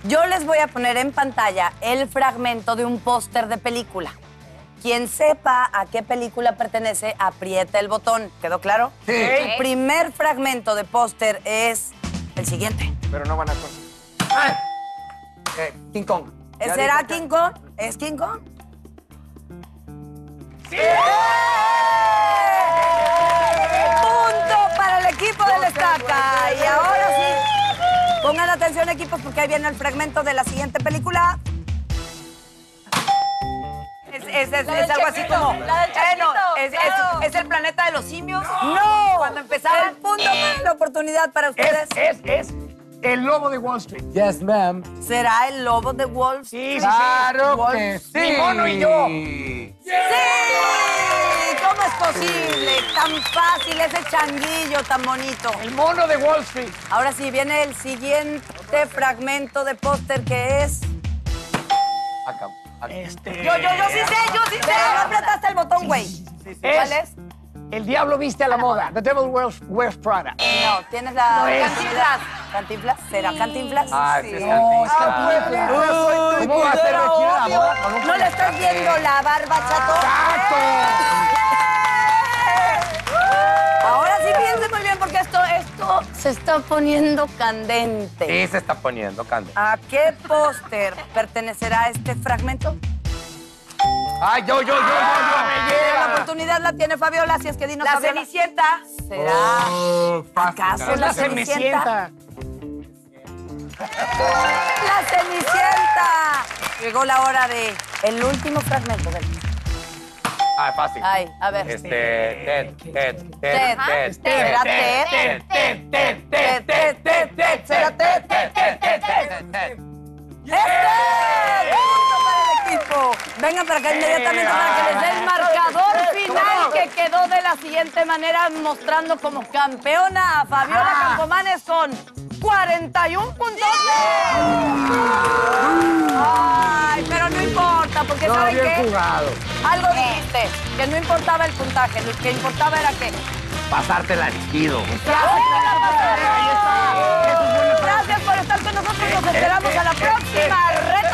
Yo les voy a poner en pantalla el fragmento de un póster de película. Quien sepa a qué película pertenece, aprieta el botón. ¿Quedó claro? Sí. El primer fragmento de póster es el siguiente. Pero no van a King Kong. ¿Será King Kong? ¿Es King Kong? ¡Sí! ¡Punto para el equipo del Estaca! Y ahora sí, pongan atención, equipos, porque ahí viene el fragmento de la siguiente película. Es algo así como... La del Chespirito, claro. ¿Es el planeta de los simios? ¡No! Cuando empezaron. El punto para la oportunidad para ustedes. Es el lobo de Wall Street. Yes, ma'am. ¿Será el lobo de Wall Street? Sí. Claro que sí. Mi mono y yo. ¡Sí! ¿Cómo es posible? Tan fácil, ese changuillo tan bonito. El mono de Wall Street. Ahora sí, viene el siguiente fragmento de póster que es... Acá. Yo sí sé. Pero no apretaste el botón, güey. ¿Cuál es? El diablo viste a la moda. The Devil Wears Prada. No, tienes la... No es. Cantinflas. ¿Cantinflas? ¿Será Cantinflas? Ah, sí, es ¿Cómo va a ser vestida la moda? ¿No le estás viendo la barba, chato? ¡Chato! Ahora sí piense muy bien porque esto se está poniendo candente. Sí, se está poniendo, Cande. ¿A qué póster pertenecerá este fragmento? ¡Ay, yo! La oportunidad la tiene Fabiola, así es que dinos, La Fabiola. Cenicienta. ¿Será acaso Es la Cenicienta. ¡La Cenicienta! Llegó la hora de el último fragmento del... Ah, fácil. Ay, a ver. Ted. ¿Será Ted? ¿Será Ted? ¡Punto para el equipo! Vengan para acá inmediatamente para que les dé el marcador final que quedó de la siguiente manera, mostrando como campeona a Fabiola Campomanes con 41 puntos. Ay, pero no importa, porque No, ¿saben bien qué? jugado. Algo dijiste, que no importaba el puntaje, lo que importaba era que... Pasártela chido. Gracias por estar con nosotros, nos esperamos a la próxima.